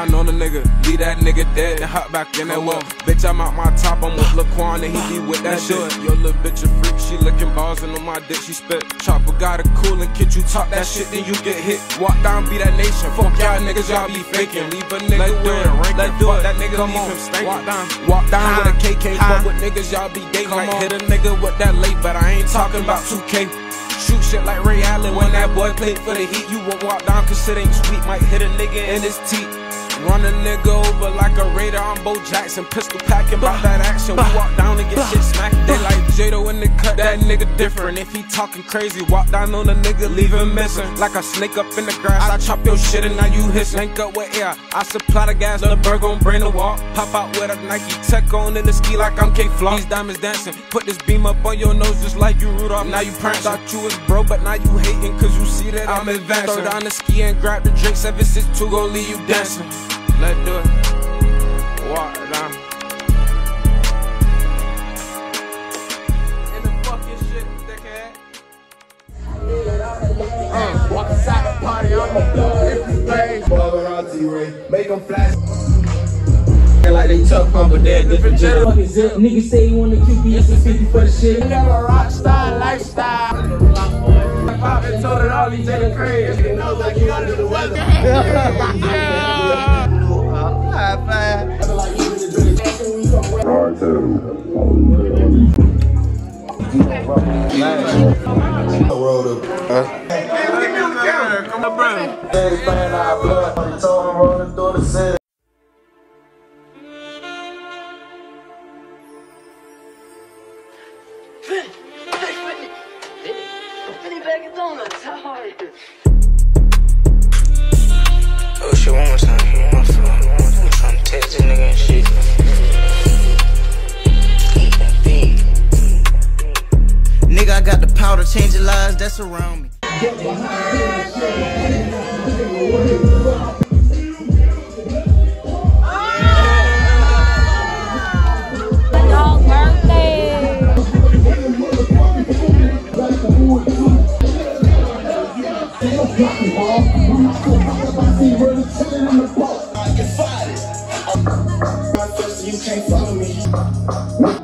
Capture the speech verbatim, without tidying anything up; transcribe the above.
down on a nigga, leave that nigga dead, and hop back in that wall. Bitch, I'm out my top, I'm with Laquan, and he be with that shit. Yo, little bitch a freak, she licking balls, and on my dick she spit. Chopper got it cool, and kid, you talk that shit, then you get hit. Walk down, be that nation. Fuck y'all niggas, y'all be faking. Leave a nigga with a rank, let's do it. That nigga, come on, walk down, walk down with a K K. Fuck with niggas, y'all be gay. Might hit a nigga with that late, but I ain't talking about two K. Shoot shit like Ray Allen when that boy played for the Heat. You won't walk down cause it ain't sweet. Might hit a nigga in his teeth. Run a nigga over like a Raider. I'm Bo Jackson, pistol packing about that action. We walk down and get shit smacked. They like Jadoeindacut, that nigga different. If he talking crazy, walk down on a nigga, leave him missing. Like a snake up in the grass, I chop your shit and now you hissing. Link up with air, I supply the gas, the bird gon' bring the walk. Pop out with a Nike Tech on in the ski like I'm K-Flock. These diamonds dancing, put this beam up on your nose just like you Rudolph. Now you prancing. Thought you was bro, but now you hating cause you see that I'm advancing. Throw down the ski and grab the drink, seven six two gon' leave you dancing. Let's do it. Walk down. In the fucking shit, dickhead. Uh, walk inside the party, I'm the dog if you play. Ballin' on T-Ray, make them flash. Like they tough, but they're different gender. Fucking zip, niggas say you wanna keep me, it's a fifty for the shit. Never rock star lifestyle. Pop and told it all, he's in the crib. He knows like you under the weather. High five. Rolled up. Hey, give me the camera. Come on, bro. Daddy playing our blood. He told him rolling through the city. Oh shit, one more time. One more time. I'm trying to text this nigga and shit. Eat that beat. Nigga, I got the power to change the lives that's around me. Dog birthday. You can't follow me.